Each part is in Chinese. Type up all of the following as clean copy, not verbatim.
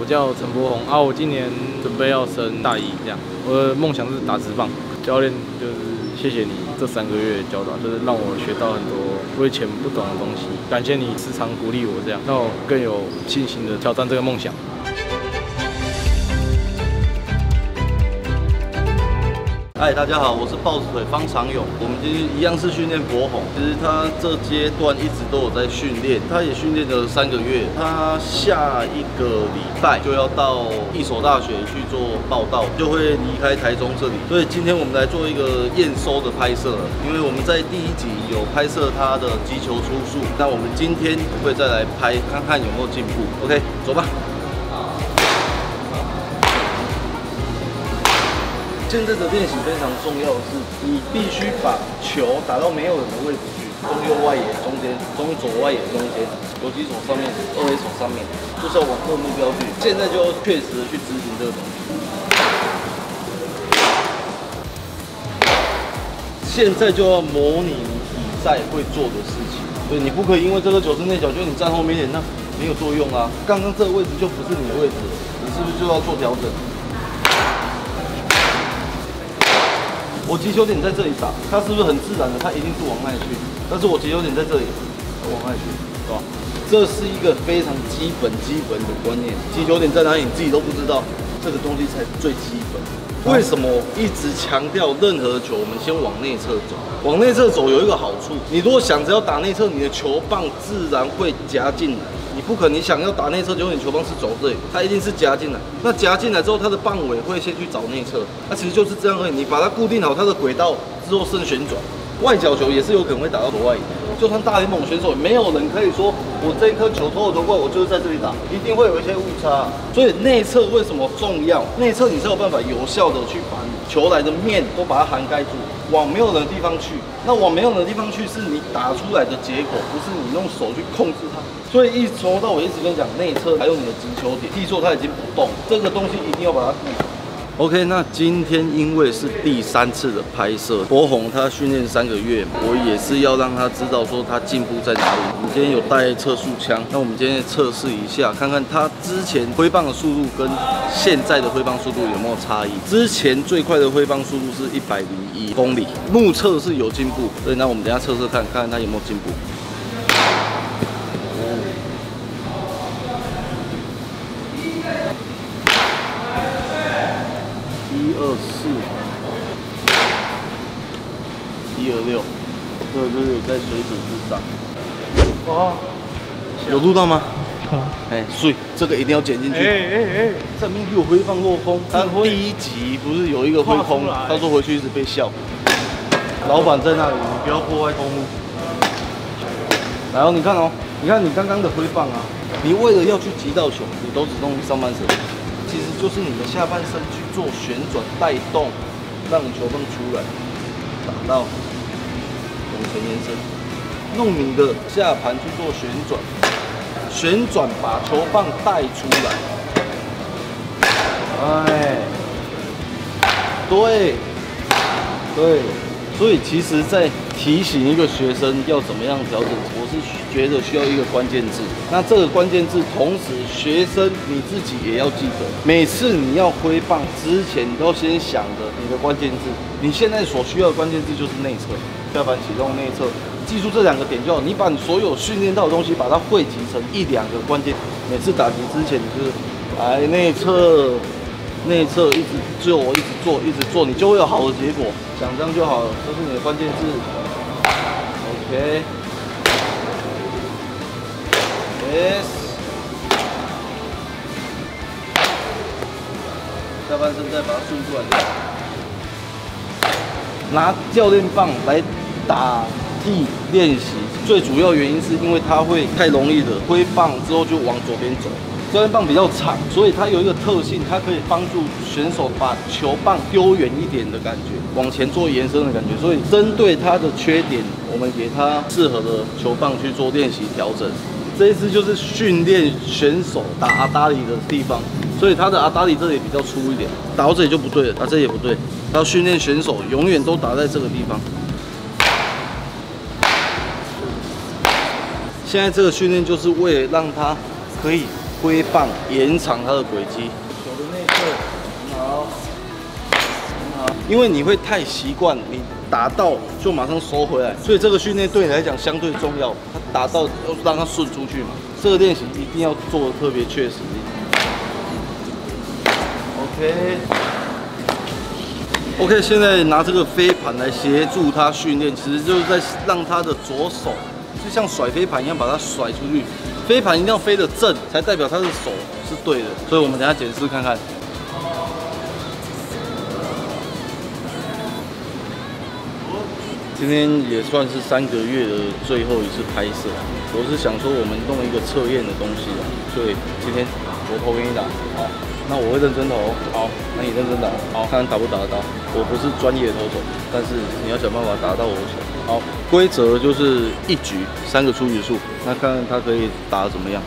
我叫陈柏宏啊，我今年准备要升大一，这样。我的梦想是打职棒。教练就是谢谢你这3个月教导，就是让我学到很多我以前不懂的东西。感谢你时常鼓励我，这样让我更有信心的挑战这个梦想。 嗨，大家好，我是豹子腿方长勇。我们今天一样是训练柏宏，其实他这阶段一直都有在训练，他也训练了3个月。他下一个礼拜就要到一所大学去做报道，就会离开台中这里。所以今天我们来做一个验收的拍摄，因为我们在第1集有拍摄他的击球出速，那我们今天会再来拍，看看有没有进步。OK， 走吧。 现在的练习非常重要的是，你必须把球打到没有人的位置去，中右外野中间，中左外野中间，游击手上面，2垒手上面，就是要往这个目标去。现在就要确实的去执行这个东西。现在就要模拟你比赛会做的事情，所以你不可以因为这个球是内角，就你站后面一点，那没有作用啊。刚刚这个位置就不是你的位置，你是不是就要做调整？ 我击球点在这里打，它是不是很自然的？它一定是往那里去。但是我击球点在这里，往那里去，是吧？这是一个非常基本的观念。击球点在哪里，你自己都不知道，这个东西才最基本。为什么我一直强调任何球我们先往内侧走？往内侧走有一个好处，你如果想着要打内侧，你的球棒自然会夹进来。 你不可能，你想要打内侧，结果你球棒是走这里，它一定是夹进来。那夹进来之后，它的棒尾会先去找内侧，那其实就是这样而已。你把它固定好它的轨道之后，剩旋转。外角球也是有可能会打到左外野，就算大联盟选手，没有人可以说我这一颗球投过来，我就是在这里打，一定会有一些误差。所以内侧为什么重要？内侧你是有办法有效的去把球来的面都把它涵盖住，往没有人的地方去。那往没有人的地方去，是你打出来的结果，不是你用手去控制它。 所以从头到尾一直跟你讲，内侧还有你的击球点，踢错它已经不动，这个东西一定要把它顾好。OK， 那今天因为是第3次的拍摄，柏宏他训练3个月，我也是要让他知道说他进步在哪里。我们今天有带测速枪，那我们今天测试一下，看看他之前挥棒的速度跟现在的挥棒速度有没有差异。之前最快的挥棒速度是101公里，目测是有进步，所以那我们等一下测测看，看看他有没有进步。 124，126，这个就是有在水准之上。哇，有录到吗？哎，所以这个一定要剪进去。这边有挥棒落空，他第1集不是有一个挥空，他说回去一直被笑。老板在那里，你不要破坏公物。然后你看哦，你看你刚刚的挥棒啊，你为了要去击到球，你都只弄上半身。 其实就是你的下半身去做旋转带动，让球棒出来，打到往前延伸，弄你的下盘去做旋转，旋转把球棒带出来。哎，对，对，所以其实，在提醒一个学生要怎么样调整，我是觉得需要一个关键字。那这个关键字，同时学生你自己也要记得，每次你要挥棒之前，你都先想着你的关键字。你现在所需要的关键字就是内侧，下盘启动内侧，记住这2个点就好。你把你所有训练到的东西，把它汇集成1、2个关键。每次打击之前，你就是来内侧。 内侧一直做，一直做，一直做，你就会有好的结果。想这样就好了，这是你的关键字。OK。Yes。下半身再把它顺出来就好。拿教练棒来打替练习，最主要原因是因为它会太容易的挥棒之后就往左边走。 教练棒比较长，所以它有一个特性，它可以帮助选手把球棒丢远一点的感觉，往前做延伸的感觉。所以针对它的缺点，我们给它适合的球棒去做练习调整。这一支就是训练选手打阿达里的地方，所以它的阿达里这里比较粗一点，打到这里就不对了，打这里也不对。它要训练选手永远都打在这个地方。现在这个训练就是为了让他可以挥棒延长它的轨迹。球的内侧很好，很好。因为你会太习惯你打到就马上收回来，所以这个训练对你来讲相对重要。他打到要让它顺出去嘛，这个练习一定要做的特别确实。OK， 现在拿这个飞盘来协助他训练，其实就是在让他的左手就像甩飞盘一样把它甩出去。飞盘一定要飞得正，才代表他的手是对的。所以我们等一下检视看看。今天也算是3个月的最后一次拍摄，我是想说我们弄一个测验的东西啊，所以今天我投给你打，好。那我会认真投，好，那你认真打，好，看看打不打得到。我不是专业投手，但是你要想办法打到我球。好，规则就是1局3个出局数，那看看他可以打得怎么样。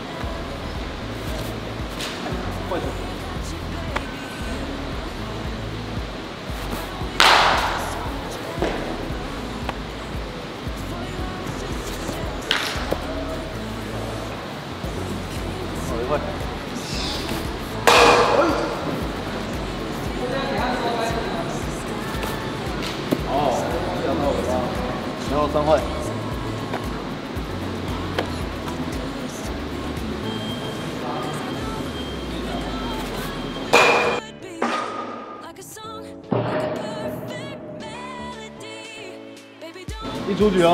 好，1块。然后3块。一出局哦。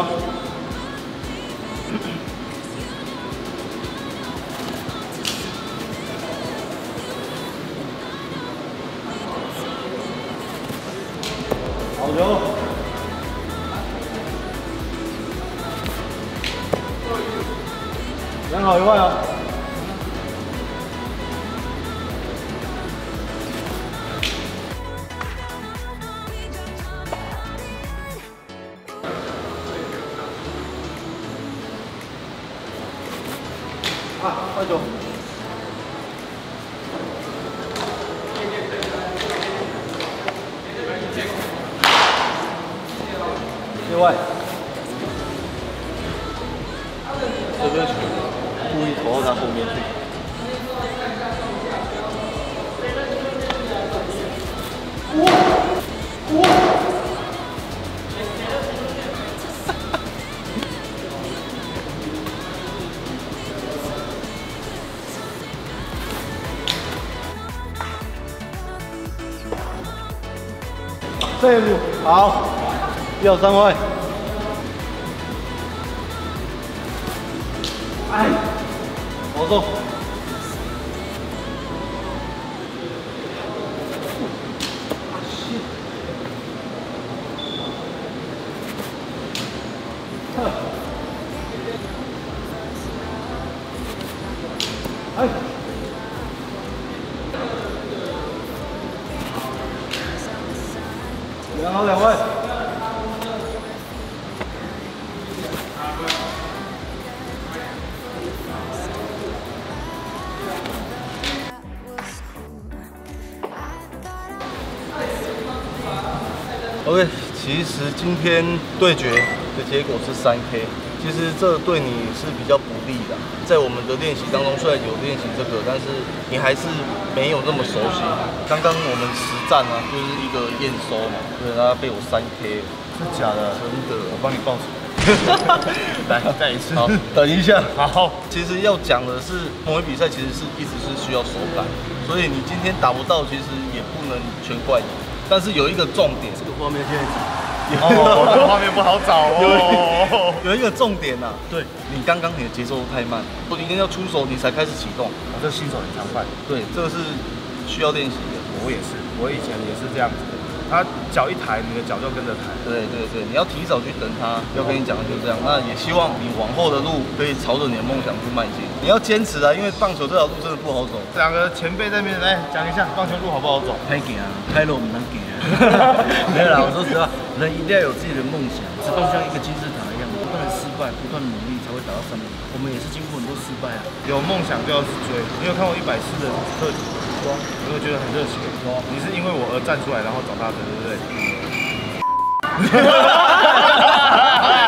好球。两好1块啊！快球！另外，这边故意投到他后面去。这一步好，要3块。哎，保重。哎，2好2块。OK， 其实今天对决的结果是3K， 其实这对你是比较不利的。在我们的练习当中，虽然有练习这个，但是你还是没有那么熟悉。刚刚我们实战啊，就是一个验收嘛，对，他被我3K， 是假的？ 真的， 我帮你报仇。来，再一次。 好，等一下。 好。 其实要讲的是，某一比赛其实是一直是需要手感，所以你今天打不到，其实也不能全怪你。但是有一个重点，这个画面现在哦，这个画面不好找哦。 有一个重点呐， 对， 你刚刚你的节奏太慢，我一定要出手你才开始启动。 这新手很常犯。 对，这个是需要练习的。 我也是，我以前也是这样子的。他脚一抬，你的脚就跟着抬。 对对对，你要提早去等他。要跟你讲的就是这样。那也希望你往后的路可以朝着你的梦想去迈进。你要坚持啊，因为棒球这条路真的不好走。 2个前辈在面来讲一下棒球路好不好走？ 太行啊，太路不能行啊。没有啦，我说实话，人一定要有自己的梦想，职棒像一个金字塔一样，不断的失败，不断的努力才会达到上面。我们也是经过很多失败啊。 有梦想就要去追。你有看过140的特辑？你会觉得很热血。你是因为我而站出来，然后长大的，对不对？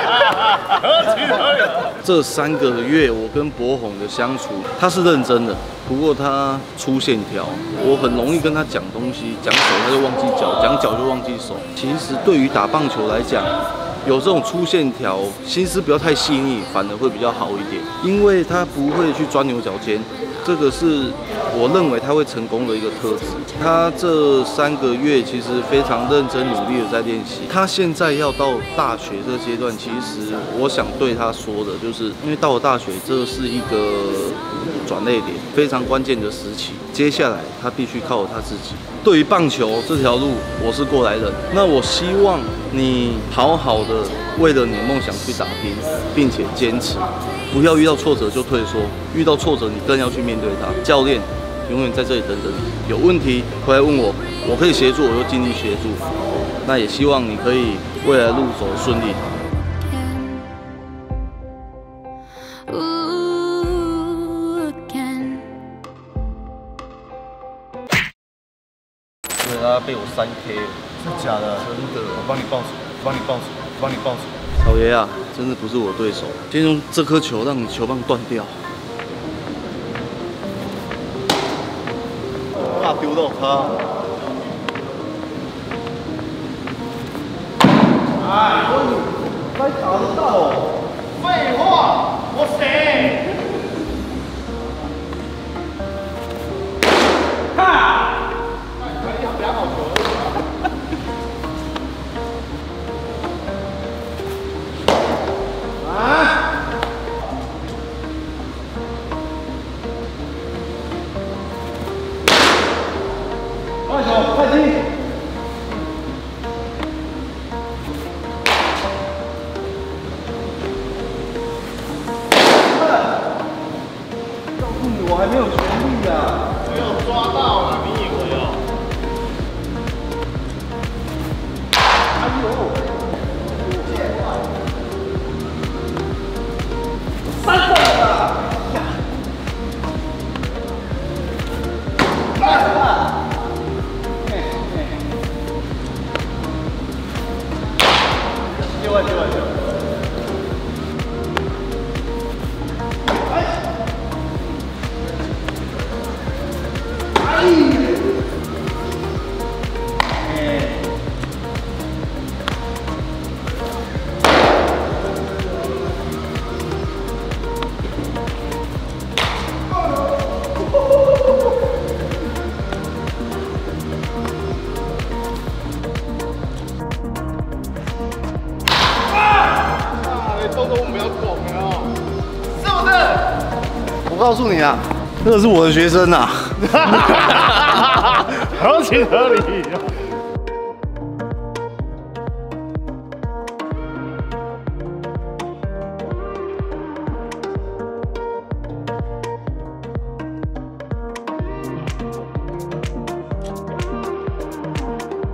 这3个月我跟博宏的相处，他是认真的，不过他粗线条，我很容易跟他讲东西，讲手他就忘记脚，讲脚就忘记手。其实对于打棒球来讲，有这种粗线条，心思不要太细腻，反而会比较好一点，因为他不会去钻牛角尖。这个是我认为他会成功的一个特质。他这3个月其实非常认真努力的在练习。他现在要到大学这个阶段，其实我想对他说的就是，因为到了大学，这是一个转捩点，非常关键的时期。接下来他必须靠他自己。对于棒球这条路，我是过来人。那我希望你好好的为了你的梦想去打拼，并且坚持。不要遇到挫折就退缩，遇到挫折你更要去面对它。教练永远在这里等着你，有问题回来问我，我可以协助，我就尽力协助。那也希望你可以未来路走顺利。对，他被我3K， 是假的？ 真的， 我帮你报仇，帮你报仇，帮你报仇。 老爷啊，真的不是我对手。先用这颗球让你球棒断掉。怕丢到他。哎，该打得到。废话，我谁？哈！可以量好球。快进！告诉你，我还没有全力啊！没有抓到啊！你以为哦？哎呦！3分了！我告诉你啊，那个是我的学生啊， 合情合理。